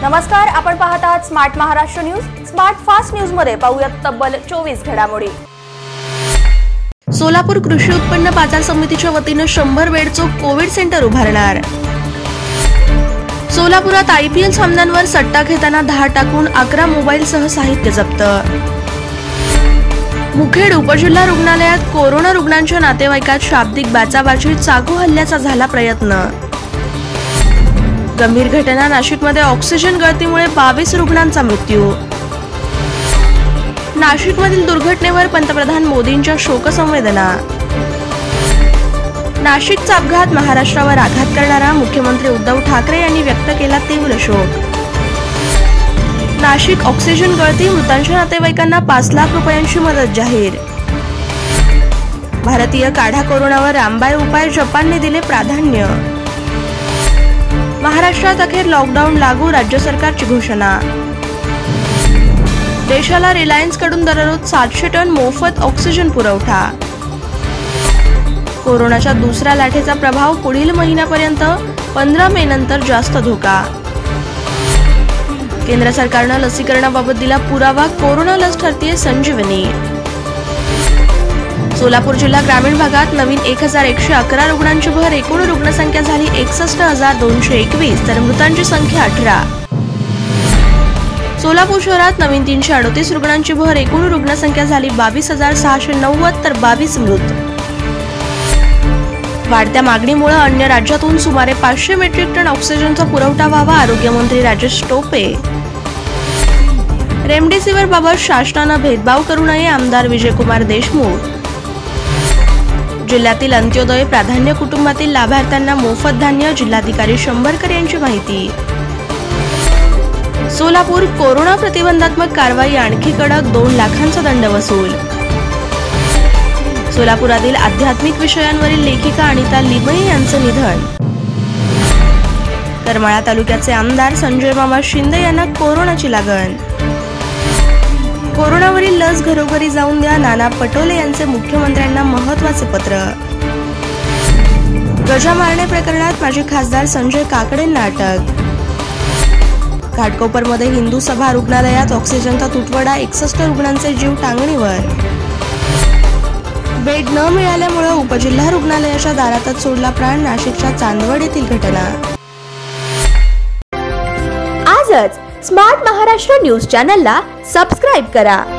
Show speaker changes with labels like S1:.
S1: नमस्कार, आपण पाहत आहात smart Maharashtra news. Smart fast news मध्ये पाहूयात तब्बल 24 घडामोडी। सोलापूर कृषी उत्पन्न बाजार समितीच्या वतीने 100 बेडचं कोविड सेंटर उभारणार। सोलापुरात IPL सामन्यांवर सट्टा घेताना 10 टाकून 11 मोबाईलसह साहित्य जप्त। मुखेड उपजिल्हा रुग्णालयात कोरोना रुग्णांच्या नातेवाईकात शाब्दिक बाचाबाची, चाकू हल्ल्याचा झाला प्रयत्न। गंभीर घटना, नाशिकमध्ये ऑक्सिजन गळतीमुळे 22 रुग्णांचा मृत्यू। नाशिकमधील दुर्घटनेवर पंतप्रधान मोदींच्या शोकसंवेदना। नाशिकचा अपघात महाराष्ट्रावर आघात करणारा, मुख्यमंत्री उद्धव ठाकरे यांनी व्यक्त केला तीव्र शोक। नाशिक ऑक्सिजन गळती, मृतांच्या नातेवाईकांना 5 लाख रुपयांची मदत जाहीर। भारतीय काढा कोरोनावर रामबाण उपाय, जपानने दिले प्राधान्य। महाराष्ट्रात अखेर लॉकडाऊन लागू, राज्य सरकारची घोषणा। देशाला रिलायन्स कडून दररोज 700 टन मोफत ऑक्सिजन पुरवठा। कोरोनाच्या दुसऱ्या लाटेचा प्रभाव पुढील महिन्यापर्यंत, 15 मे नंतर जास्त धोका। केंद्र सरकारने लसीकरणाबाबत दिला पुरावा, कोरोना लस ठरतीये संजीवनी। सोलापूर जिल्हा ग्रामीण भागात नवीन 1111 रुग्णांची भर, एकूण रुग्णसंख्या झाली 61,221, तर मृतांची संख्या 18। सोलापूर शहरात नवीन 338 रुग्णांची भर, एकूण रुग्णसंख्या झाली 22,690, तर 22 मृत। वाढत्या मागणीमुळे अन्य राज्यातून सुमारे 500 मेट्रिक टन ऑक्सिजनचा पुरवठा व्हावा, आरोग्यमंत्री राजेश टोपे। रेमडेसिवीर बाबत शासनाने भेदभाव करू नये, आमदार विजयकुमार देशमुख। जिल्ह्यातील अंत्योदय प्राधान्य कुटुंबातील लाभार्थ्यांना मोफत धान्य, जिल्हाधिकारी शंभरकर यांची माहिती। सोलापूर, कोरोना प्रतिबंधात्मक कारवाई आणखी कडक, 2 लाखांचा दंड वसूल। सोलापुरातील आध्यात्मिक विषयांवरील लेखिका अनिता लिमये यांचं निधन। करमाळा तालुक्याचे आमदार संजय मामा शिंदे यांना कोरोनाची लागण। कोरोनावरील लस घरोघरी जाऊन द्या, नाना पटोले यांचे मुख्यमंत्र्यांना महत्त्वाचे पत्र। गजा मारणे प्रकरणात माजी खासदार संजय काकडेंना अटक। घाटकोपरमध्ये हिंदू सभा रुग्णालयात ऑक्सिजनचा तुटवडा, 61 रुग्णांचे जीव टांगणीवर। बेड न मिळाल्यामुळे उपजिल्हा रुग्णालयाच्या दारातच सोडला प्राण, नाशिकच्या चांदवड येथील घटना।
S2: आजच स्मार्ट महाराष्ट्र न्यूज चॅनलला सबस्क्राइब करा।